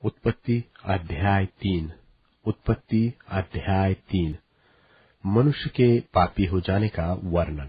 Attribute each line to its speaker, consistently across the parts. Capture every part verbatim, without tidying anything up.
Speaker 1: उत्पत्ति अध्याय तीन। उत्पत्ति अध्याय तीन। मनुष्य के पापी हो जाने का वर्णन।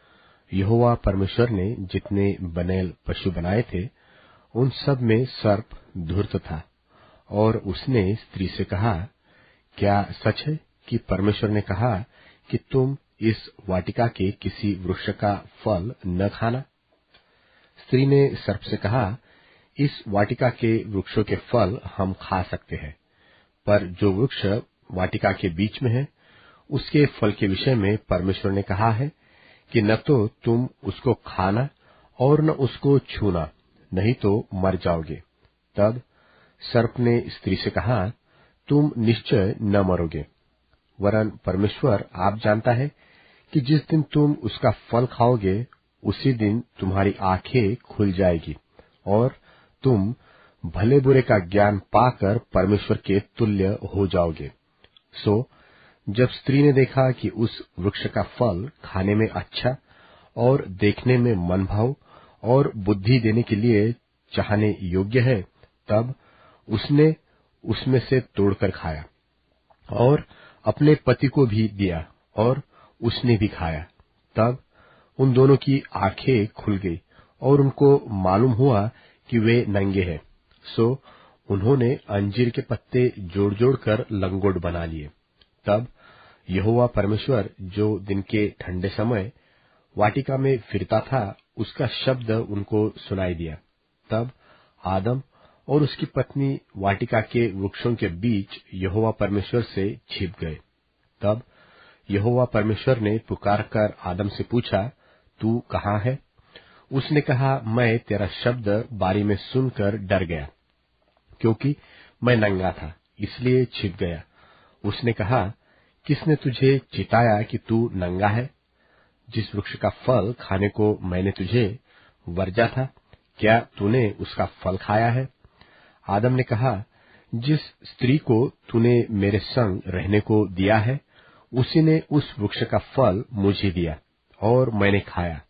Speaker 1: यहोवा परमेश्वर ने जितने बनेल पशु बनाए थे उन सब में सर्प धूर्त था, और उसने स्त्री से कहा, क्या सच है कि परमेश्वर ने कहा कि तुम इस वाटिका के किसी वृक्ष का फल न खाना? स्त्री ने सर्प से कहा, इस वाटिका के वृक्षों के फल हम खा सकते हैं, पर जो वृक्ष वाटिका के बीच में है उसके फल के विषय में परमेश्वर ने कहा है कि न तो तुम उसको खाना और न उसको छूना, नहीं तो मर जाओगे। तब सर्प ने स्त्री से कहा, तुम निश्चय न मरोगे, वरन परमेश्वर आप जानता है कि जिस दिन तुम उसका फल खाओगे उसी दिन तुम्हारी आंखें खुल जाएगी और तुम भले बुरे का ज्ञान पाकर परमेश्वर के तुल्य हो जाओगे। सो जब स्त्री ने देखा कि उस वृक्ष का फल खाने में अच्छा और देखने में मनभाव और बुद्धि देने के लिए चाहने योग्य है, तब उसने उसमें से तोड़कर खाया और अपने पति को भी दिया, और उसने भी खाया। तब उन दोनों की आंखें खुल गई और उनको मालूम हुआ कि वे नंगे हैं। सो उन्होंने अंजीर के पत्ते जोड़ जोड़ कर लंगोट बना लिए। तब यहोवा परमेश्वर जो दिन के ठंडे समय वाटिका में फिरता था, उसका शब्द उनको सुनाई दिया। तब आदम और उसकी पत्नी वाटिका के वृक्षों के बीच यहोवा परमेश्वर से छिप गए। तब यहोवा परमेश्वर ने पुकार कर आदम से पूछा, तू कहाँ है? उसने कहा, मैं तेरा शब्द बारी में सुनकर डर गया, क्योंकि मैं नंगा था, इसलिए छिप गया। उसने कहा, किसने तुझे चिताया कि तू नंगा है? जिस वृक्ष का फल खाने को मैंने तुझे वर्जा था, क्या तूने उसका फल खाया है? आदम ने कहा, जिस स्त्री को तूने मेरे संग रहने को दिया है, उसी ने उस वृक्ष का फल मुझे दिया और मैंने खाया।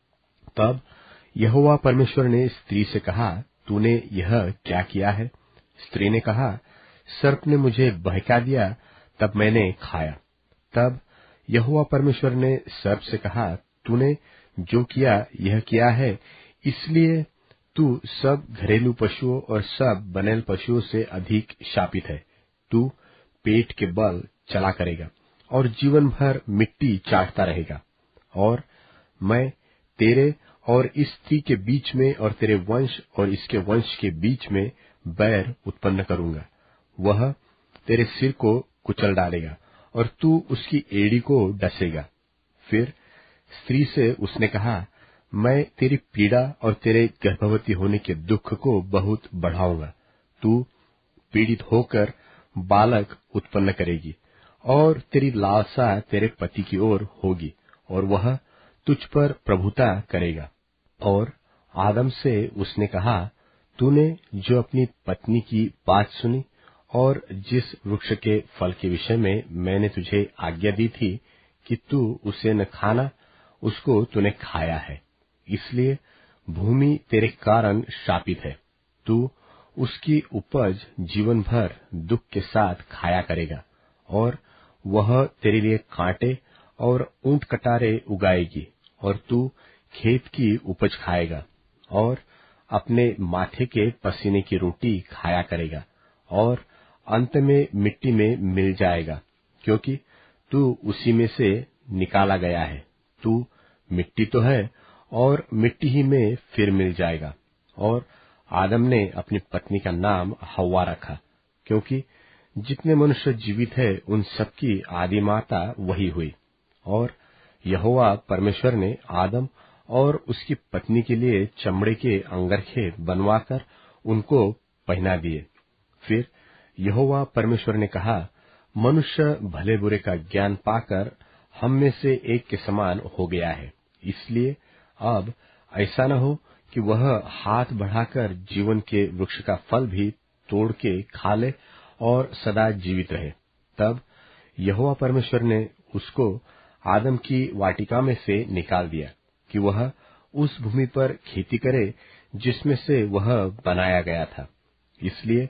Speaker 1: तब यहोवा परमेश्वर ने स्त्री से कहा, तूने यह क्या किया है? स्त्री ने कहा, सर्प ने मुझे बहका दिया, तब मैंने खाया। तब यहोवा परमेश्वर ने सर्प से कहा, तूने जो किया यह किया है, इसलिए तू सब घरेलू पशुओं और सब बनेल पशुओं से अधिक शापित है। तू पेट के बल चला करेगा और जीवन भर मिट्टी चाटता रहेगा। और मैं तेरे और इस स्त्री के बीच में और तेरे वंश और इसके वंश के बीच में बैर उत्पन्न करूंगा। वह तेरे सिर को कुचल डालेगा और तू उसकी एड़ी को डसेगा। फिर स्त्री से उसने कहा, मैं तेरी पीड़ा और तेरे गर्भवती होने के दुख को बहुत बढ़ाऊंगा। तू पीड़ित होकर बालक उत्पन्न करेगी और तेरी लालसा तेरे पति की ओर होगी और वह तुझ पर प्रभुता करेगा। और आदम से उसने कहा, तूने जो अपनी पत्नी की बात सुनी और जिस वृक्ष के फल के विषय में मैंने तुझे आज्ञा दी थी कि तू उसे न खाना, उसको तूने खाया है, इसलिए भूमि तेरे कारण शापित है। तू उसकी उपज जीवन भर दुख के साथ खाया करेगा और वह तेरे लिए कांटे और ऊंट कटारे उगाएगी, और तू खेत की उपज खाएगा और अपने माथे के पसीने की रोटी खाया करेगा और अंत में मिट्टी में मिल जाएगा, क्योंकि तू उसी में से निकाला गया है। तू मिट्टी तो है और मिट्टी ही में फिर मिल जाएगा। और आदम ने अपनी पत्नी का नाम हव्वा रखा, क्योंकि जितने मनुष्य जीवित है उन सबकी आदि माता वही हुई। और यहोवा परमेश्वर ने आदम और उसकी पत्नी के लिए चमड़े के अंगरखे बनवाकर उनको पहना दिए। फिर यहोवा परमेश्वर ने कहा, मनुष्य भले बुरे का ज्ञान पाकर हम में से एक के समान हो गया है, इसलिए अब ऐसा न हो कि वह हाथ बढ़ाकर जीवन के वृक्ष का फल भी तोड़ के खा ले और सदा जीवित रहे। तब यहोवा परमेश्वर ने उसको आदम की वाटिका में से निकाल दिया कि वह उस भूमि पर खेती करे जिसमें से वह बनाया गया था। इसलिए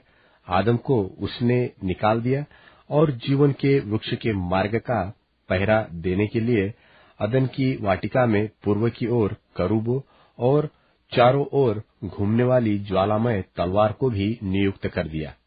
Speaker 1: आदम को उसने निकाल दिया और जीवन के वृक्ष के मार्ग का पहरा देने के लिए अदन की वाटिका में पूर्व की ओर करूबों और चारों ओर घूमने वाली ज्वालामय तलवार को भी नियुक्त कर दिया।